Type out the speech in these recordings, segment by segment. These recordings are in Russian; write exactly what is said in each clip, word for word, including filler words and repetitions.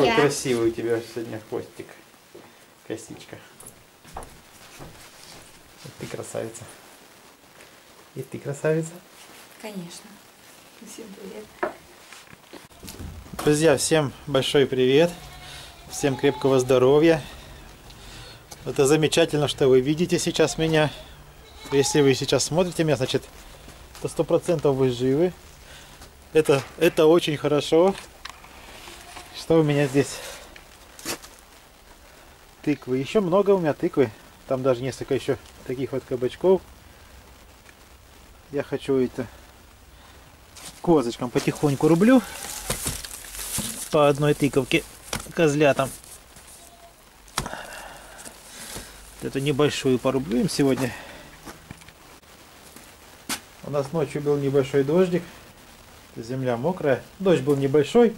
какой я. красивый у тебя сегодня хвостик. Косичка. И ты красавица. И ты красавица. Конечно. Всем привет. Друзья, всем большой привет. Всем крепкого здоровья. Это замечательно, что вы видите сейчас меня. Если вы сейчас смотрите меня, значит, то сто процентов вы живы. Это, это очень хорошо. Что у меня здесь? Тыквы. Еще много у меня тыквы. Там даже несколько еще таких вот кабачков. Я хочу это козочкам потихоньку рублю. По одной тыковке козлятам. Эту небольшую порублю им сегодня. У нас ночью был небольшой дождик. Земля мокрая. Дождь был небольшой.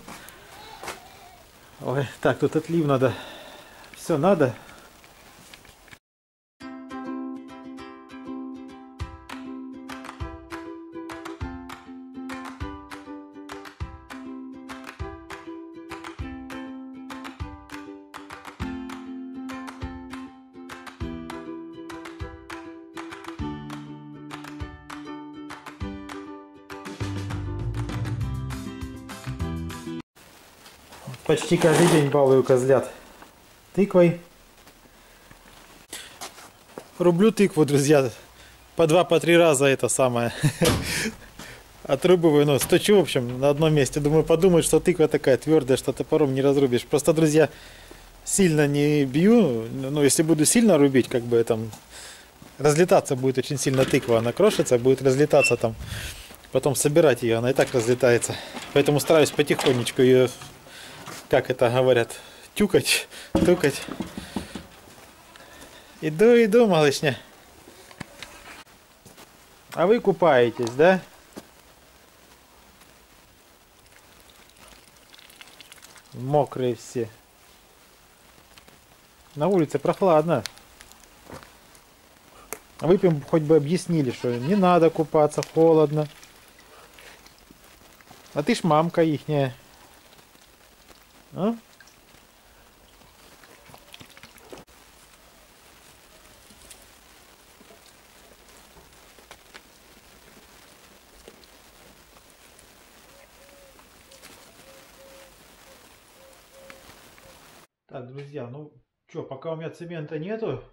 Ой, так, тут отлив надо. Все надо. Почти каждый день балую козлят тыквой. Рублю тыкву, друзья, по два, по три раза это самое. Отрубываю, ну, сточу, в общем, на одном месте. Думаю, подумают, что тыква такая твердая, что топором не разрубишь. Просто, друзья, сильно не бью. Ну, если буду сильно рубить, как бы там разлетаться будет очень сильно тыква. Она крошится, будет разлетаться там. Потом собирать ее, она и так разлетается. Поэтому стараюсь потихонечку ее, как это говорят, тюкать, тукать. Иду, иду, малышня. А вы купаетесь, да? Мокрые все. На улице прохладно. Вы бы им хоть бы объяснили, что не надо купаться, холодно. А ты ж мамка ихняя. А? Так, друзья, ну что, пока у меня цемента нету,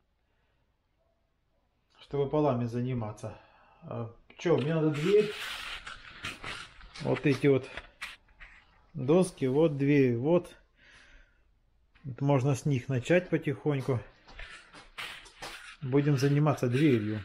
чтобы полами заниматься. А, что, мне надо дверь. Вот эти вот доски, вот дверь, вот. Можно с них начать потихоньку. Будем заниматься дверью.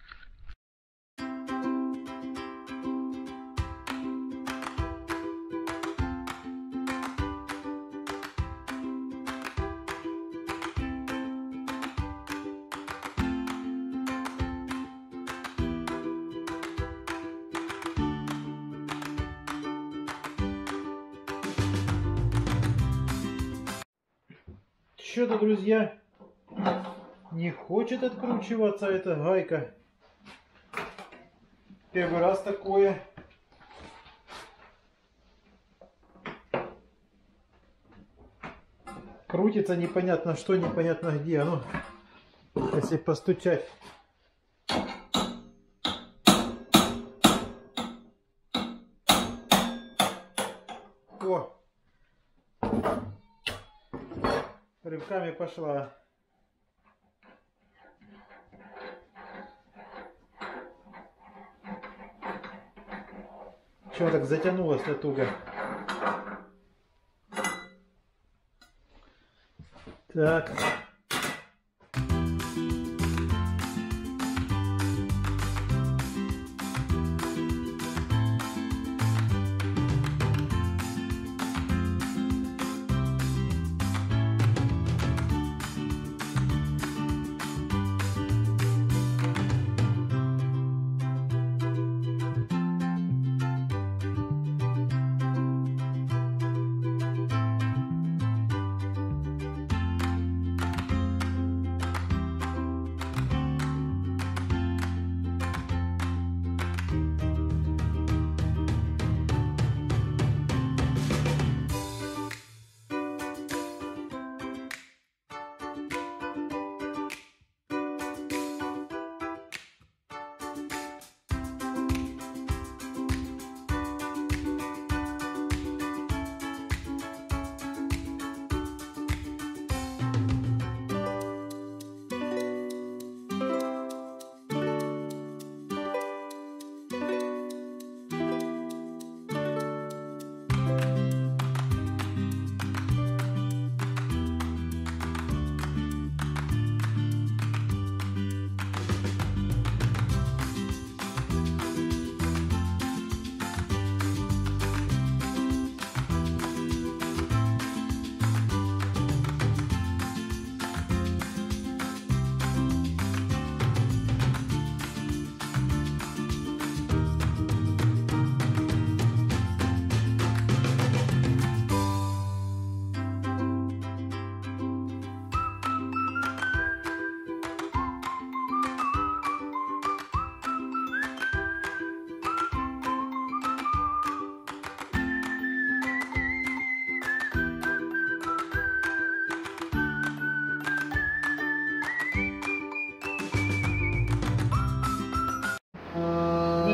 Что-то, друзья, не хочет откручиваться эта гайка. Первый раз такое. Крутится непонятно что, непонятно где. Ну, если постучать. О! Рывками пошла. Чего так затянулось-то туго? Так.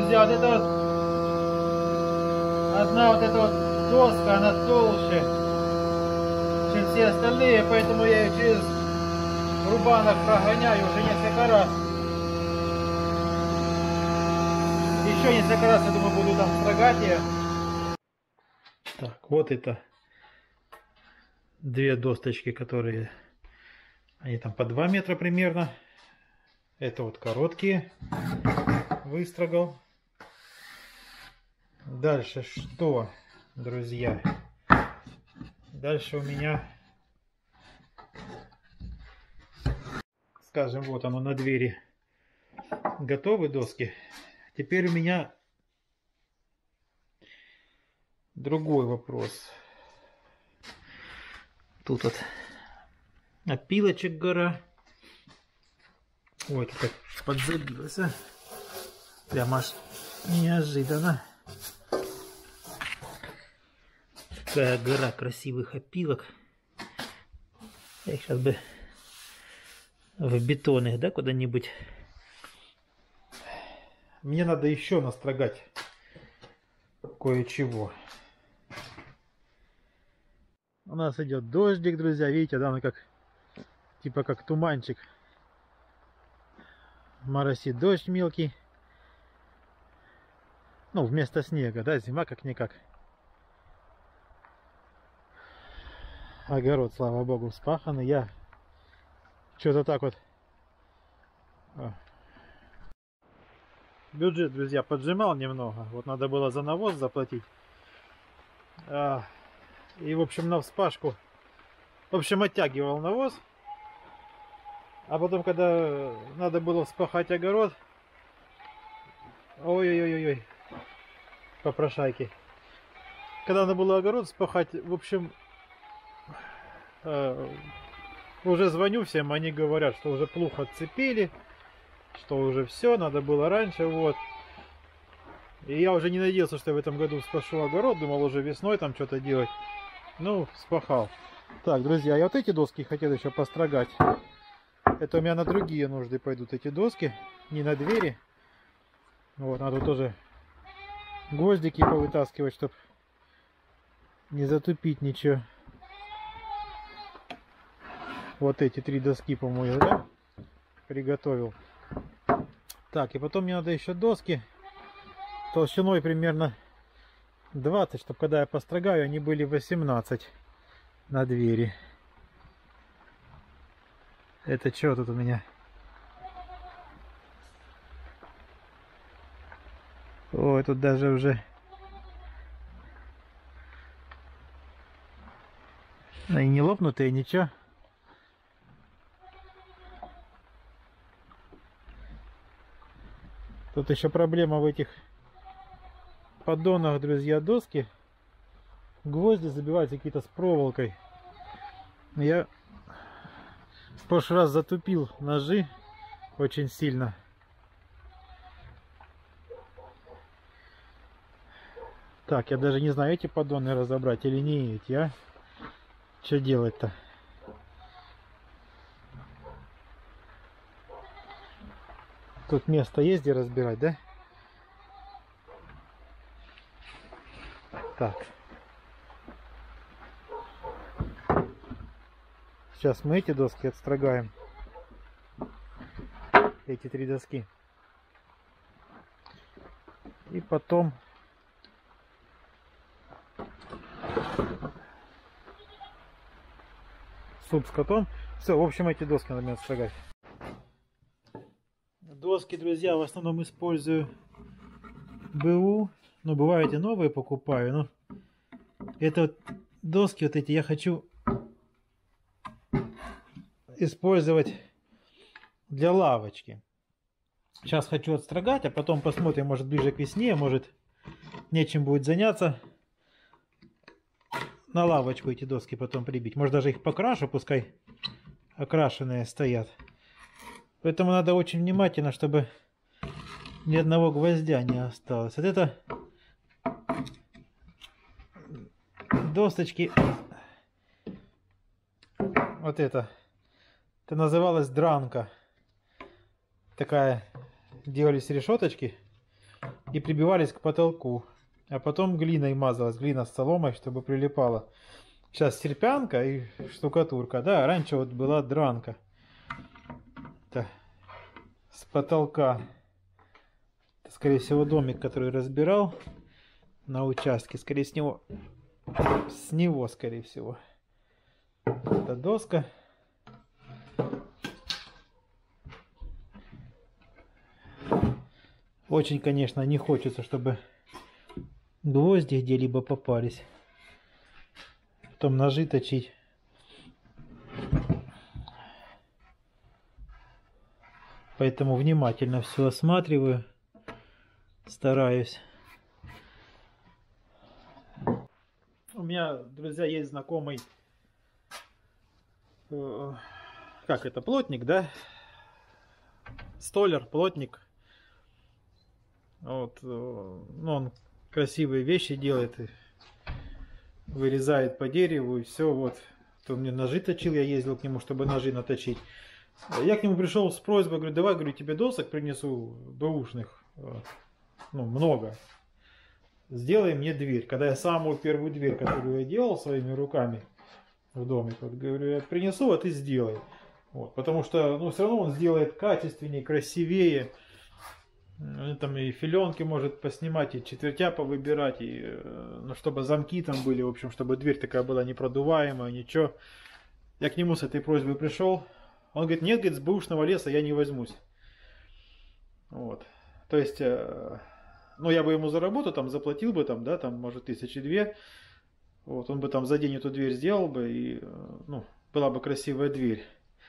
друзья, вот это вот, одна вот эта вот доска, она толще, чем все остальные, поэтому я ее через рубанок прогоняю уже несколько раз. Еще несколько раз, я думаю, буду там строгать ее. Так, вот это две досточки, которые, они там по два метра примерно. Это вот короткие, выстрогал. Дальше что, друзья? Дальше у меня, скажем, вот оно на двери. Готовы доски. Теперь у меня другой вопрос. Тут вот опилочек гора. Ой, как подзабился. Прямо аж неожиданно. Такая гора красивых опилок. Я их сейчас бы в бетон их, да, куда-нибудь. Мне надо еще настрогать кое-чего. У нас идет дождик, друзья. Видите, да, ну как, типа как туманчик. Моросит дождь мелкий. Ну, вместо снега, да, зима как-никак. Огород, слава богу, вспаханный. Я что-то так вот... Бюджет, друзья, поджимал немного. Вот надо было за навоз заплатить. А, и, в общем, на вспашку. В общем, оттягивал навоз. А потом, когда надо было вспахать огород... Ой-ой-ой-ой. Попрошайки. Когда надо было огород вспахать, в общем... Э, уже звоню всем, они говорят, что уже плуг отцепили. Что уже все, надо было раньше, вот. И я уже не надеялся, что я в этом году вспашу огород. Думал уже весной там что-то делать. Ну, вспахал. Так, друзья, я вот эти доски хотел еще построгать. Это у меня на другие нужды пойдут эти доски. Не на двери. Вот, надо тоже гвоздики повытаскивать, чтобы не затупить ничего. Вот эти три доски, по-моему, да? Приготовил. Так, и потом мне надо еще доски толщиной примерно двадцать, чтобы когда я построгаю, они были восемнадцать на двери. Это что тут у меня? Ой, тут даже уже... Они не лопнутые, ничего. Тут еще проблема в этих поддонах, друзья, доски. Гвозди забиваются какие-то с проволокой. Я в прошлый раз затупил ножи очень сильно. Так, я даже не знаю, эти поддоны разобрать или не эти, а? Что делать-то? Тут место есть, где разбирать, да? Так. Сейчас мы эти доски отстрогаем. Эти три доски. И потом... суп с котом. Все, в общем, эти доски надо мне отстрогать. Доски, друзья, в основном использую БУ. Ну, бывают и новые покупаю. Но это вот доски вот эти я хочу использовать для лавочки. Сейчас хочу отстрогать, а потом посмотрим, может ближе к весне, может нечем будет заняться. На лавочку эти доски потом прибить. Может даже их покрашу, пускай окрашенные стоят. Поэтому надо очень внимательно, чтобы ни одного гвоздя не осталось. Вот это досточки. Вот это. Это называлось дранка. Такая, делались решеточки. и прибивались к потолку. А потом глиной мазалась, глина с соломой, чтобы прилипала. Сейчас серпянка и штукатурка. Да, раньше вот была дранка. Это с потолка. Это, скорее всего, домик, который разбирал на участке. Скорее с него, с него, скорее всего. Это доска. Очень, конечно, не хочется, чтобы гвозди где-либо попались. Потом ножи точить. Поэтому внимательно все осматриваю. Стараюсь. У меня, друзья, есть знакомый, э, как это, плотник, да? Столяр, плотник. Вот, э, ну, он красивые вещи делает, вырезает по дереву и все, вот. То мне ножи точил, я ездил к нему, чтобы ножи наточить. Я к нему пришел с просьбой, говорю, давай, говорю, тебе досок принесу бэушных, ну, много. Сделай мне дверь. Когда я самую первую дверь, которую я делал своими руками в доме, вот, говорю, я принесу, а ты сделай. Вот, потому что, ну, все равно он сделает качественнее, красивее. Там и филенки может поснимать, и четвертя повыбирать, и, ну, чтобы замки там были, в общем, чтобы дверь такая была непродуваемая, ничего. Я к нему с этой просьбой пришел. Он говорит, нет, говорит, с бэушного леса я не возьмусь. Вот. То есть, э, ну, я бы ему за работу там заплатил бы, там, да, там, может, тысячи две. Вот, он бы там за день эту дверь сделал бы, и, э, ну, была бы красивая дверь.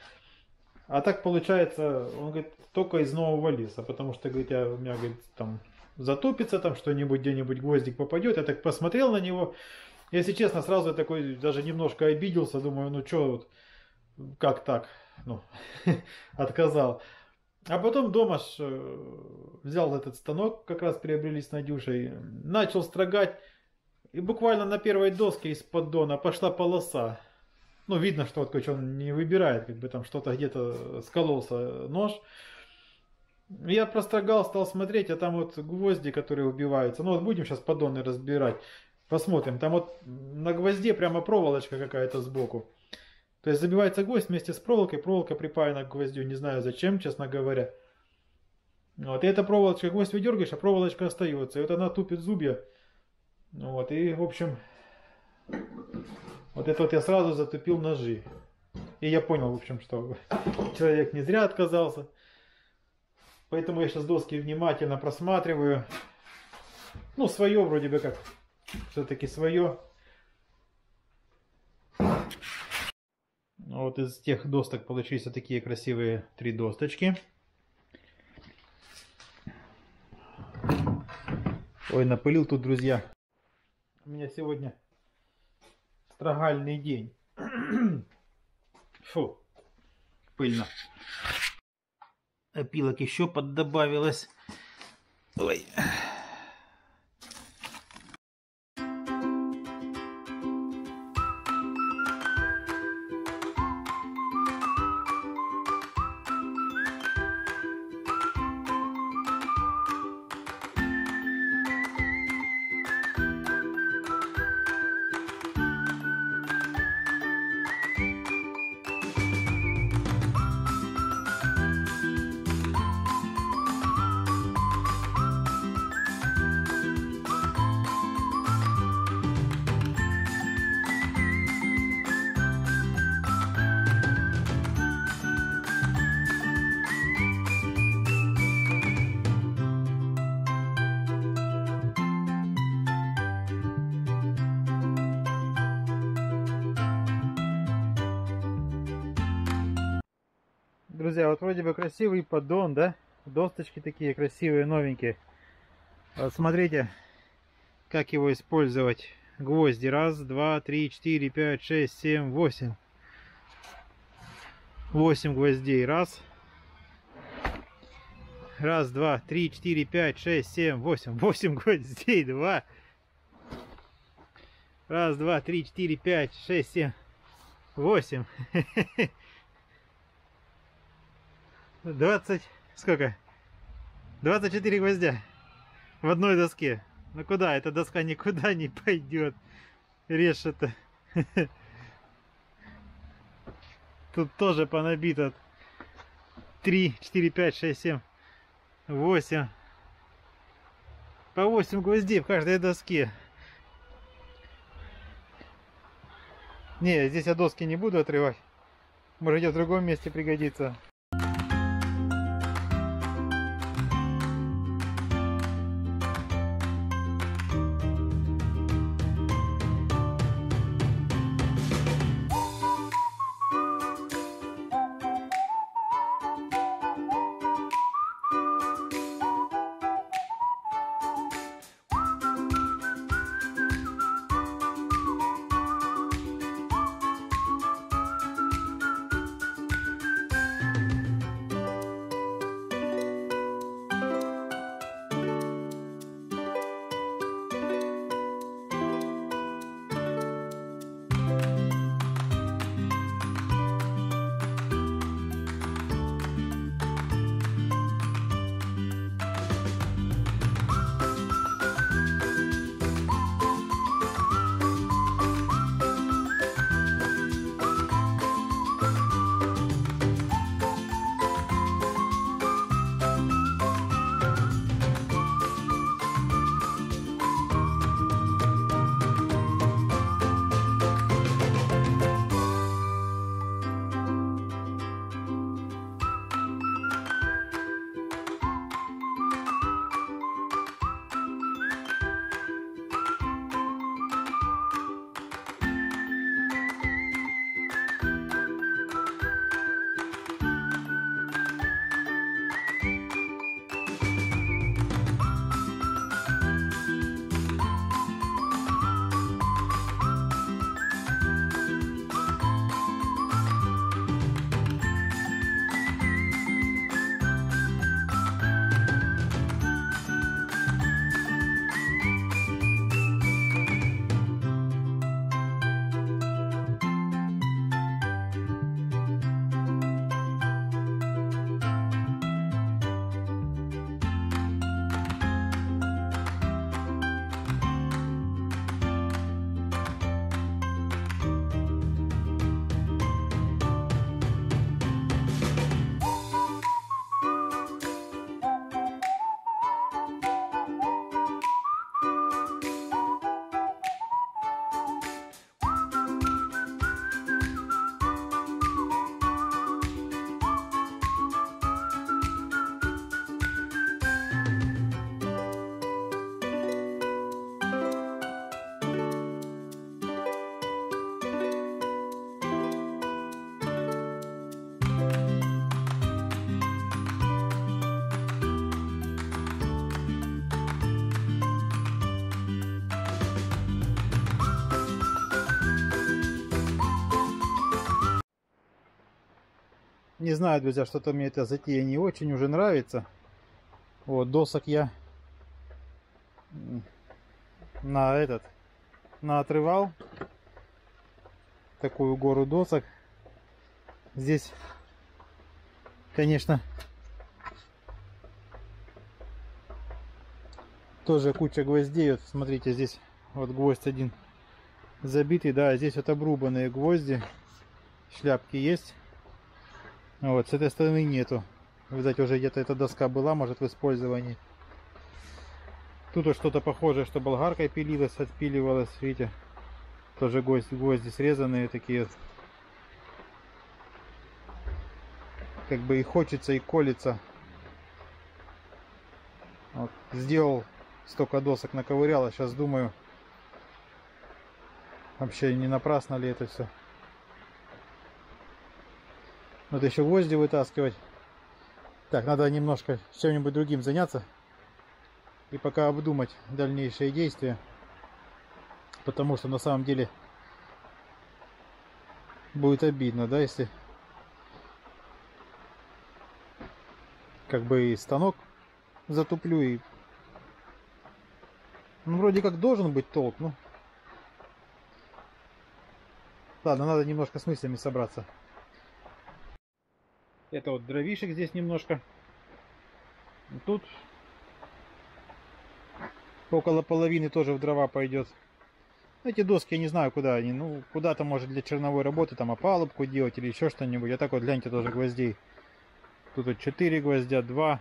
А так получается, он говорит, только из нового леса, потому что, говорит, я, у меня, говорит, там затопится, там что-нибудь, где-нибудь гвоздик попадет. Я так посмотрел на него, если честно, сразу я такой даже немножко обиделся, думаю, ну что вот, как так, ну, отказал. А потом дома ж, взял этот станок, как раз приобрели с Надюшей, начал строгать, и буквально на первой доске из поддона пошла полоса. Ну, видно, что вот, короче, он не выбирает, как бы там что-то где-то скололся нож. Я прострогал, стал смотреть, а там вот гвозди, которые убиваются. Ну, вот будем сейчас поддоны разбирать. Посмотрим. Там вот на гвозде прямо проволочка какая-то сбоку. То есть забивается гвоздь вместе с проволокой. Проволока припаяна к гвоздю. Не знаю зачем, честно говоря. Вот, и эта проволочка, гвоздь выдергаешь, а проволочка остается. И вот она тупит зубья. Вот, и, в общем... Вот это вот я сразу затупил ножи. И я понял, в общем, что человек не зря отказался. Поэтому я сейчас доски внимательно просматриваю. Ну, свое вроде бы как. Все-таки свое. Вот из тех досток получились вот такие красивые три досточки. Ой, напылил тут, друзья. У меня сегодня... строгальный день. Фу, пыльно. Опилок еще поддобавилось. Ой. Друзья, вот вроде бы красивый поддон, да? Досточки такие красивые, новенькие. Вот смотрите, как его использовать. Гвозди. Раз, два, три, четыре, пять, шесть, семь, восемь. Восемь гвоздей. Раз. Раз, два, три, четыре, пять, шесть, семь, восемь. Восемь гвоздей. Два. Раз, два, три, четыре, пять, шесть, семь, восемь. Двадцать, сколько? Двадцать четыре гвоздя. В одной доске. Ну куда? Эта доска никуда не пойдет. Режь это. Тут тоже понабито. три, четыре, пять, шесть, семь, восемь. По восемь гвоздей в каждой доске. Не, здесь я доски не буду отрывать. Может, где в другом месте пригодится. Не знаю, друзья, что-то мне эта затея не очень уже нравится. Вот, досок я на этот, на отрывал такую гору досок. Здесь, конечно, тоже куча гвоздей. Вот смотрите, здесь вот гвоздь один забитый, да, здесь вот обрубанные гвозди, шляпки есть. Вот, с этой стороны нету. Видать, уже где-то эта доска была, может, в использовании. Тут вот что-то похожее, что болгаркой пилилось, отпиливалось, видите. Тоже гвозди, гвозди срезанные такие. Как бы и хочется, и колется. Вот, сделал столько досок, наковырял, а сейчас думаю, вообще не напрасно ли это все. Вот еще гвозди вытаскивать. Так, надо немножко чем-нибудь другим заняться. И пока обдумать дальнейшие действия. Потому что на самом деле будет обидно, да, если как бы и станок затуплю, и ну, вроде как должен быть толк, ну. Ладно, надо немножко с мыслями собраться. Это вот дровишек здесь немножко. Тут Около половины тоже в дрова пойдет. Эти доски, я не знаю, куда они. Ну, куда-то, может, для черновой работы, там, опалубку делать или еще что-нибудь. А так вот, гляньте, тоже гвоздей. Тут вот четыре гвоздя, два,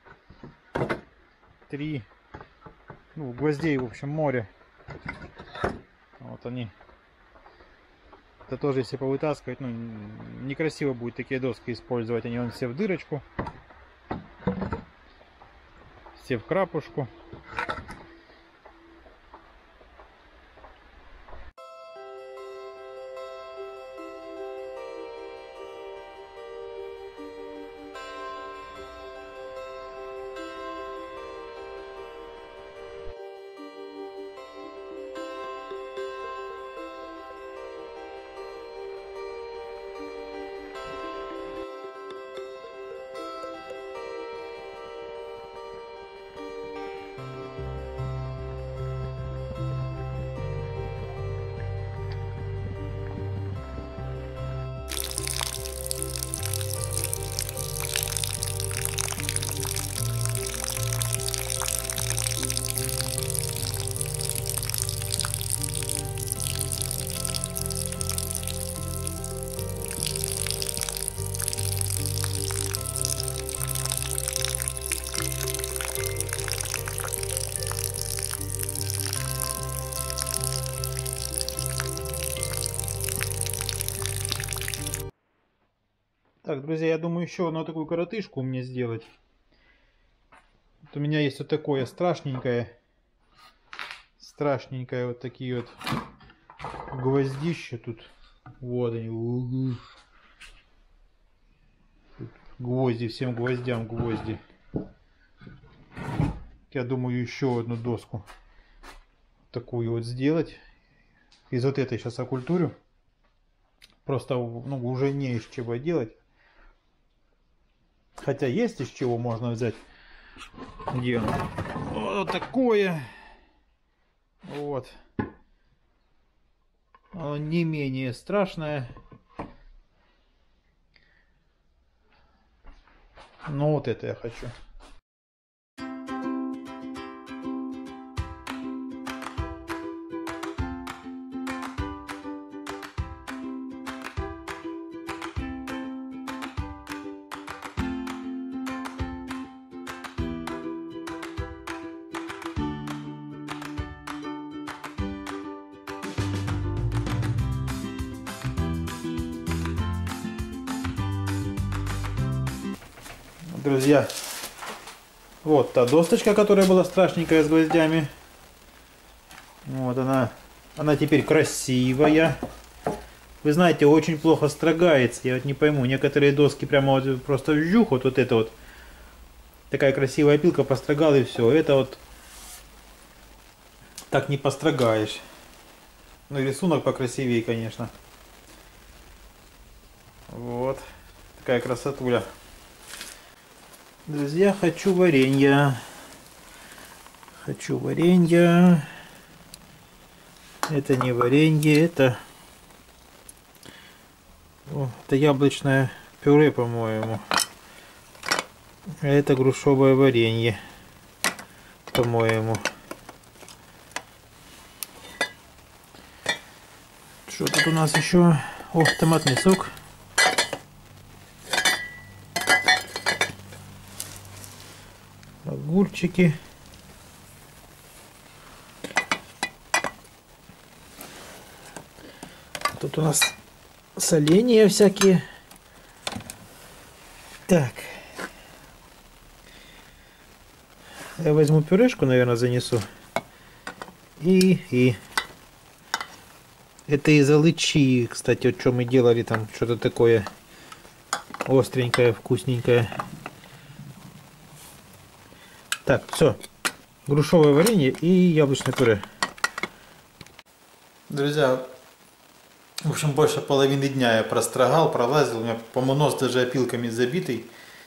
три. Ну, гвоздей, в общем, море. Вот они. Это тоже, если повытаскивать, ну, некрасиво будет такие доски использовать. Они вон все в дырочку. Все в крапушку. Так, друзья, я думаю, еще одну такую коротышку мне сделать. Вот у меня есть вот такое страшненькое. Страшненькое вот такие вот гвоздища тут. Вот они. Тут гвозди, всем гвоздям гвозди. Я думаю, еще одну доску такую вот сделать. Из вот этой сейчас окультурю. Просто, ну, уже не из чего делать. Хотя есть из чего можно взять. Где он? Вот такое. Вот. Оно не менее страшное. Но вот это я хочу. Друзья, вот та досточка, которая была страшненькая с гвоздями. Вот она. Она теперь красивая. Вы знаете, очень плохо строгается. Я вот не пойму. Некоторые доски прямо вот просто вжух. Вот, вот это вот. Такая красивая пилка, построгал и все. Это вот так не построгаешь. Ну и рисунок покрасивее, конечно. Вот. Такая красотуля. Друзья, хочу варенья. Хочу варенья. Это не варенье, это... О, это яблочное пюре, по-моему. А это грушевое варенье, по-моему. Что тут у нас еще? О, томатный сок. Огурчики. Тут у нас соленья всякие. Так. Я возьму пюрешку, наверное, занесу. И, и. Это из алычи, кстати, вот что мы делали там, что-то такое остренькое, вкусненькое. Так, все. Грушевое варенье и яблочное пюре. Друзья, в общем, больше половины дня я прострогал, пролазил. У меня, по-моему, нос даже опилками забитый.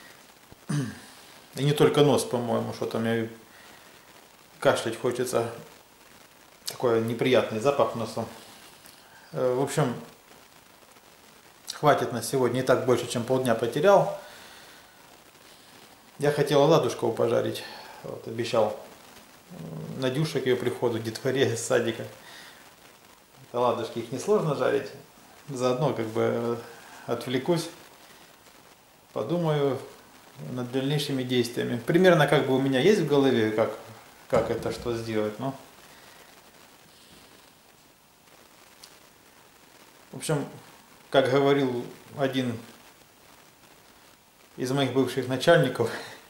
И не только нос, по-моему, что-то мне кашлять хочется. Такой неприятный запах носом. В общем, хватит на сегодня. И так больше, чем полдня потерял. Я хотел оладушкову пожарить. Вот, обещал Надюша к ее приходу, детворе из садика. Оладушки, их несложно жарить. Заодно как бы отвлекусь, подумаю над дальнейшими действиями. Примерно как бы у меня есть в голове, как, как это, что сделать. Но... В общем, как говорил один из моих бывших начальников,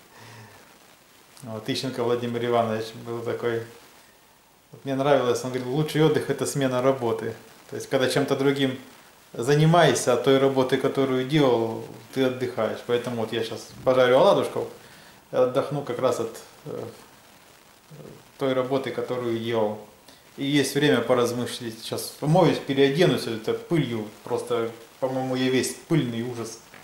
вот, Ищенко Владимир Иванович был такой, вот мне нравилось, он говорит, лучший отдых это смена работы. То есть, когда чем-то другим занимаешься, от той работы, которую делал, ты отдыхаешь. Поэтому вот я сейчас пожарю оладушков, отдохну как раз от э, той работы, которую делал. И есть время поразмышлять. Сейчас помоюсь, переоденусь, это пылью, просто, по-моему, я весь пыльный ужас.